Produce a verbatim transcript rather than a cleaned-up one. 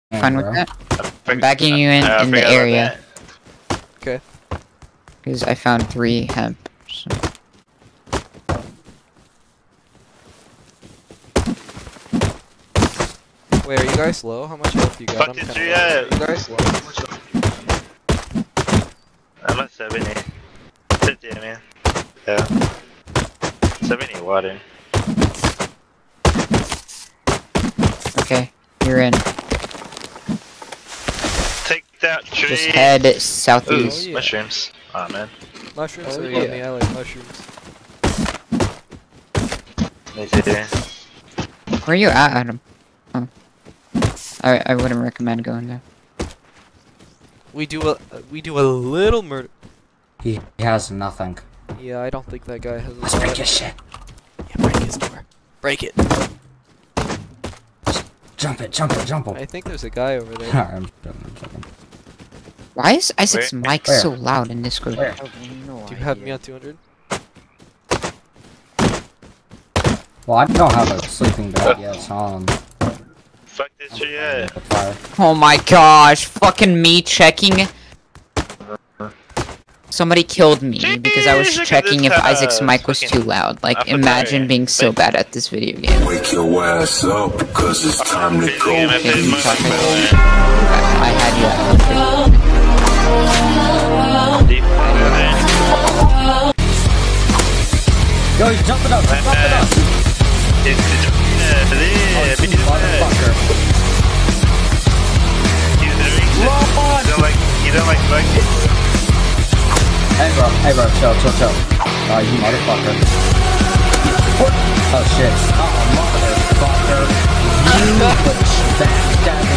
Fine with that? I'm backing you in in the area. Okay. Because I found three hemp. So. Wait, are you guys low? How much health you got? Fuck I'm this kinda tree low. at? Are you guys low? How much health? I'm at seventy. fifty, I mean. Yeah. seventy water. Okay, you're in. Take that tree! Just head Ooh, southeast. Oh, yeah. mushrooms. Aw, oh, man. Mushrooms Oh, are yeah. yummy. I like mushrooms. Me too. Where are you at, Adam? Oh. I I wouldn't recommend going there. We do a we do a little murder. He, he has nothing. Yeah, I don't think that guy has. A Let's lot. break his shit. Yeah, break his door. Break it. Jump it, jump it, jump it. I think there's a guy over there. I'm joking, I'm joking. Why is Isaac's Where? mic Where? so loud in Discord? Where? Do you have me on two hundred? Well, I don't have a sleeping bag yet, so um. Fuck this tree at? Fire. Oh my gosh, fucking me checking. Somebody killed me because I was Jeez, look at checking this if house. Isaac's mic was Fucking too loud. Like, Apothecary. imagine being so bad at this video game. Wake your ass up, cause it's time to go. I paid my Fucking- money. I had you at Deep water. Yo, he's jumping up, he's jumping up! It's the Oh, yeah, you motherfucker. He's doing shit. You don't like, you don't like fucking. Hey bro, hey bro, chill, chill, chill. Oh, you motherfucker. Oh shit. Oh, motherfucker. You backstab